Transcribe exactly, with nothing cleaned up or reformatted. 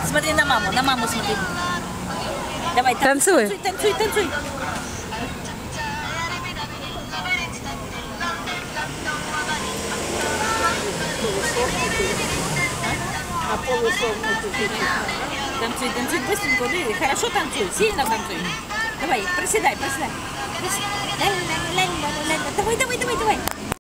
Смотри на маму, на маму смотри. Давай, танцуй. Танцуй, танцуй, танцуй. А полусогнутый чуть-чуть. Танцуй, танцуй быстренько, да, хорошо танцуй, сильно танцуй. Давай, проседай, проседай. Давай, давай, давай, давай.